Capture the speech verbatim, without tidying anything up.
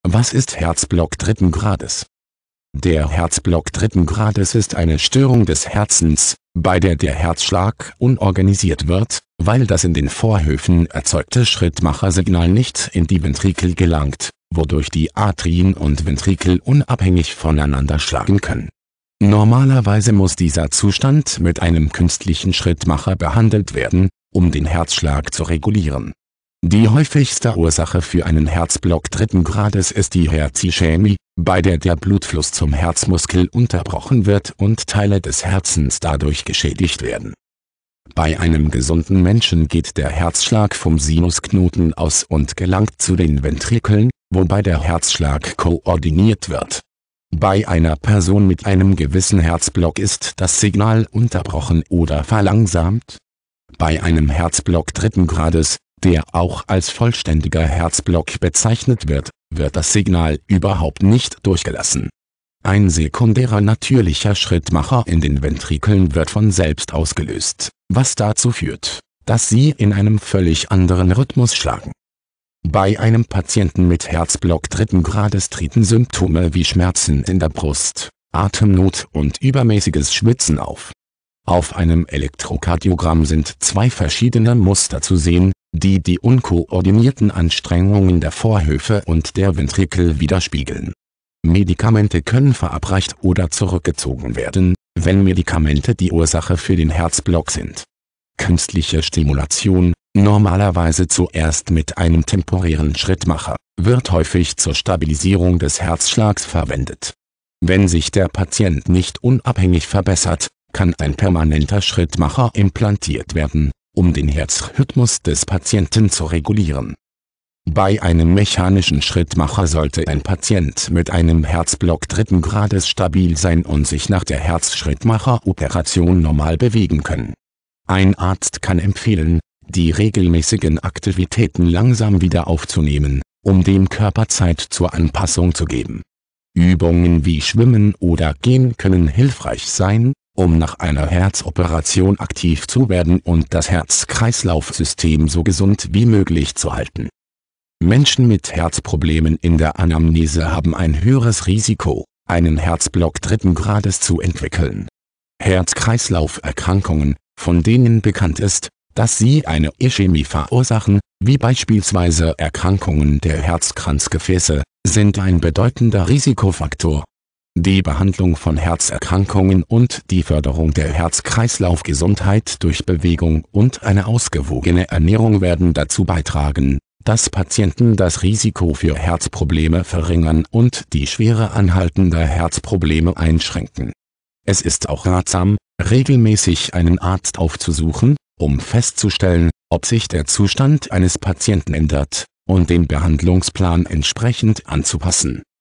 Was ist Herzblock dritten Grades? Der Herzblock dritten Grades ist eine Störung des Herzens, bei der der Herzschlag unorganisiert wird, weil das in den Vorhöfen erzeugte Schrittmachersignal nicht in die Ventrikel gelangt, wodurch die Atrien und Ventrikel unabhängig voneinander schlagen können. Normalerweise muss dieser Zustand mit einem künstlichen Schrittmacher behandelt werden, um den Herzschlag zu regulieren. Die häufigste Ursache für einen Herzblock dritten Grades ist die Herzischämie, bei der der Blutfluss zum Herzmuskel unterbrochen wird und Teile des Herzens dadurch geschädigt werden. Bei einem gesunden Menschen geht der Herzschlag vom Sinusknoten aus und gelangt zu den Ventrikeln, wobei der Herzschlag koordiniert wird. Bei einer Person mit einem gewissen Herzblock ist das Signal unterbrochen oder verlangsamt. Bei einem Herzblock dritten Grades, der auch als vollständiger Herzblock bezeichnet wird, wird das Signal überhaupt nicht durchgelassen. Ein sekundärer natürlicher Schrittmacher in den Ventrikeln wird von selbst ausgelöst, was dazu führt, dass sie in einem völlig anderen Rhythmus schlagen. Bei einem Patienten mit Herzblock dritten Grades treten Symptome wie Schmerzen in der Brust, Atemnot und übermäßiges Schwitzen auf. Auf einem Elektrokardiogramm sind zwei verschiedene Muster zu sehen, die die unkoordinierten Anstrengungen der Vorhöfe und der Ventrikel widerspiegeln. Medikamente können verabreicht oder zurückgezogen werden, wenn Medikamente die Ursache für den Herzblock sind. Künstliche Stimulation, normalerweise zuerst mit einem temporären Schrittmacher, wird häufig zur Stabilisierung des Herzschlags verwendet. Wenn sich der Patient nicht unabhängig verbessert, kann ein permanenter Schrittmacher implantiert werden, um den Herzrhythmus des Patienten zu regulieren. Bei einem mechanischen Schrittmacher sollte ein Patient mit einem Herzblock dritten Grades stabil sein und sich nach der Herzschrittmacher-Operation normal bewegen können. Ein Arzt kann empfehlen, die regelmäßigen Aktivitäten langsam wieder aufzunehmen, um dem Körper Zeit zur Anpassung zu geben. Übungen wie Schwimmen oder Gehen können hilfreich sein, um nach einer Herzoperation aktiv zu werden und das Herz-Kreislauf-System so gesund wie möglich zu halten. Menschen mit Herzproblemen in der Anamnese haben ein höheres Risiko, einen Herzblock dritten Grades zu entwickeln. Herz-Kreislauf-Erkrankungen, von denen bekannt ist, dass sie eine Ischämie verursachen, wie beispielsweise Erkrankungen der Herzkranzgefäße, sind ein bedeutender Risikofaktor. Die Behandlung von Herzerkrankungen und die Förderung der Herz-Kreislauf-Gesundheit durch Bewegung und eine ausgewogene Ernährung werden dazu beitragen, dass Patienten das Risiko für Herzprobleme verringern und die Schwere anhaltender Herzprobleme einschränken. Es ist auch ratsam, regelmäßig einen Arzt aufzusuchen, um festzustellen, ob sich der Zustand eines Patienten ändert, und den Behandlungsplan entsprechend anzupassen.